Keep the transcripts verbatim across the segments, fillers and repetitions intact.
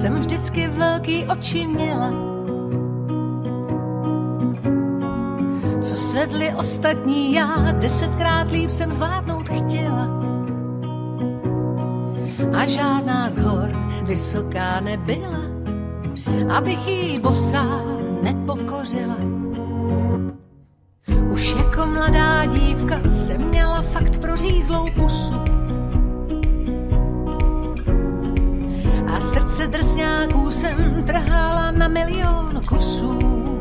jsem vždycky velký oči měla, co svedli ostatní, já desetkrát líp jsem zvládnout chtěla. A žádná z hor vysoká nebyla, abych jí bosá nepokořila. Už jako mladá dívka jsem měla fakt prořízlou pusu a srdce drsňáků jsem trhala na milion kusů.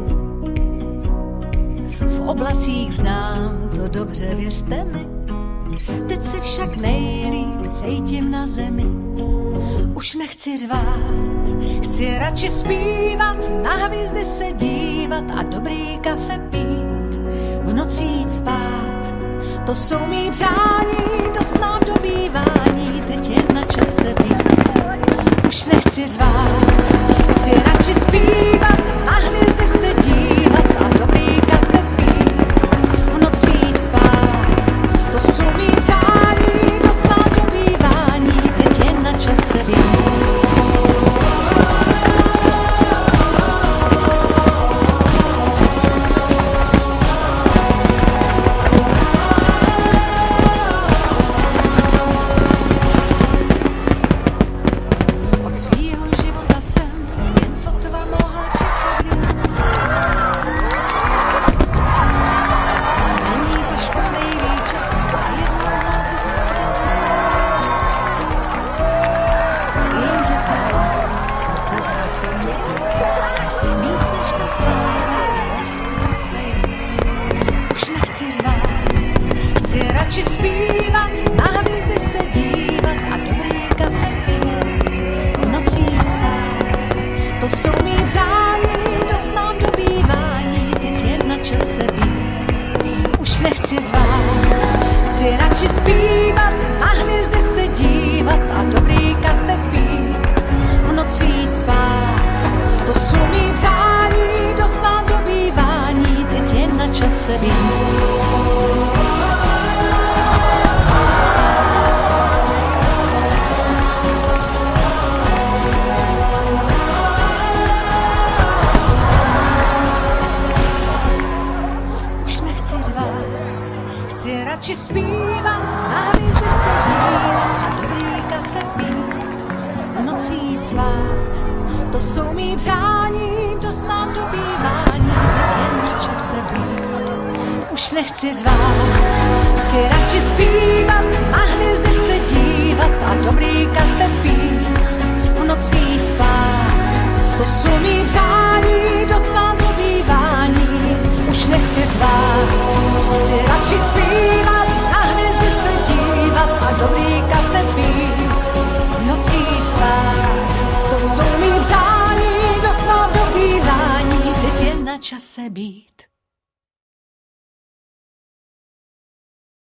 V oblacích znám to dobře, věřte mi, teď si však nejlíp cítím na zemi. Už nechci řvát, chci radši zpívat, na hvězdy se dívat a dobrý kafe pít, v noci jít spát. To jsou mý přání, to znám do bývání, teď je na čase být. Už nechci řvát, chci radši zpívat, na hvězdy se dívat a dobrý kafe pít, v noci jít spát. To jsou mý přání, to znám do bývání, teď je na čase být. Nechci řvát, chci radši zpívat, na hvězdy se dívat a dobrý kafe pít, v noci jít spát. To jsou mý přání, to znám do bývání. Už nechci řvát, chci radši zpívat, na hvězdy se dívat a dobrý kafe pít, v noci jít spát. To jsou mý přání, to znám do bývání, teď je na čase být.